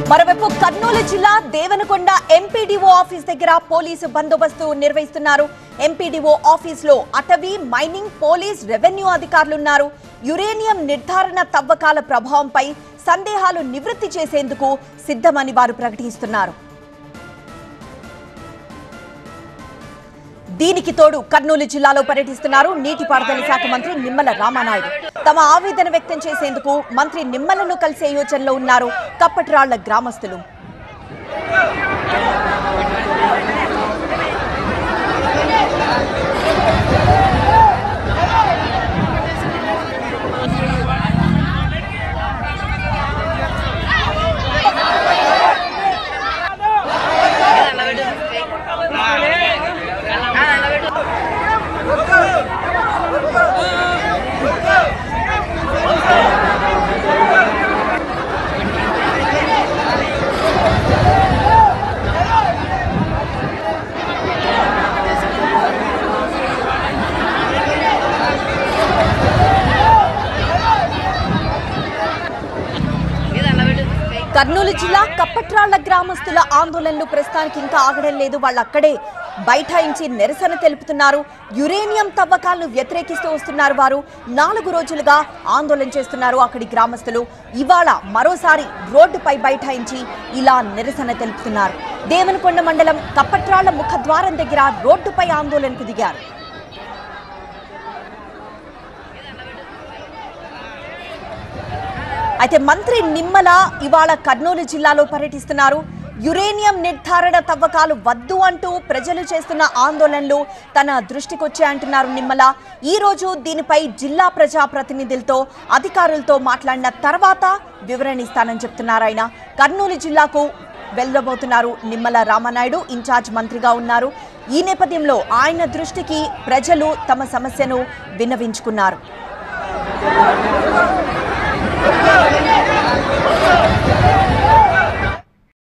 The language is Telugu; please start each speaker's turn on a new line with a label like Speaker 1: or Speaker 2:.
Speaker 1: మరోవైపు కర్నూలు జిల్లా దేవనకొండ ఎంపీడీఓ ఆఫీస్ దగ్గర పోలీసు బందోబస్తు నిర్వహిస్తున్నారు. ఎంపీడీఓ ఆఫీసులో అటవీ, మైనింగ్, పోలీస్, రెవెన్యూ అధికారులున్నారు. యురేనియం నిర్ధారణ తవ్వకాల ప్రభావంపై సందేహాలు నివృత్తి చేసేందుకు సిద్ధమని వారు ప్రకటిస్తున్నారు. దీనికి తోడు కర్నూలు జిల్లాలో పర్యటిస్తున్నారు నీటిపారుదల శాఖ మంత్రి నిమ్మల రామానాయుడు. తమ ఆవేదన వ్యక్తం చేసేందుకు మంత్రి నిమ్మలను కలిసే యోచనలో ఉన్నారు కప్పట్రాళ్ల గ్రామస్తులు. కర్నూలు జిల్లా కప్పట్రాళ్ల గ్రామస్తుల ఆందోళనలు ప్రస్తుతానికి ఇంకా ఆగడం లేదు. వాళ్ళు అక్కడే బైఠాయించి నిరసన తెలుపుతున్నారు. యురేనియం తవ్వకాలను వ్యతిరేకిస్తూ వస్తున్నారు. వారు 4 రోజులుగా ఆందోళన చేస్తున్నారు అక్కడి గ్రామస్తులు. ఇవాళ మరోసారి రోడ్డుపై బైఠాయించి ఇలా నిరసన తెలుపుతున్నారు. దేవనకొండ మండలం కప్పట్రాళ్ల ముఖద్వారం దగ్గర రోడ్డుపై ఆందోళనకు దిగారు. అయితే మంత్రి నిమ్మల ఇవాళ కర్నూలు జిల్లాలో పర్యటిస్తున్నారు. యురేనియం నిర్ధారణ తవ్వకాలు వద్దు అంటూ ప్రజలు చేస్తున్న ఆందోళనలు తన దృష్టికి వచ్చాయంటున్నారు నిమ్మల. ఈ రోజు దీనిపై జిల్లా ప్రజా ప్రతినిధులతో, అధికారులతో మాట్లాడిన తర్వాత వివరణ ఇస్తానని చెప్తున్నారు ఆయన. కర్నూలు జిల్లాకు వెళ్ళబోతున్నారు నిమ్మల రామానాయుడు. ఇన్ఛార్జ్ మంత్రిగా ఉన్నారు. ఈ నేపథ్యంలో ఆయన దృష్టికి ప్రజలు తమ సమస్యను విన్నవించుకున్నారు.